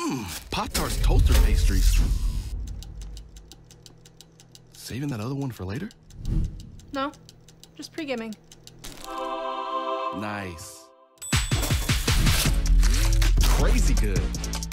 Pop-Tarts toaster pastries. Saving that other one for later? No, just pre-gaming. Nice. Crazy good.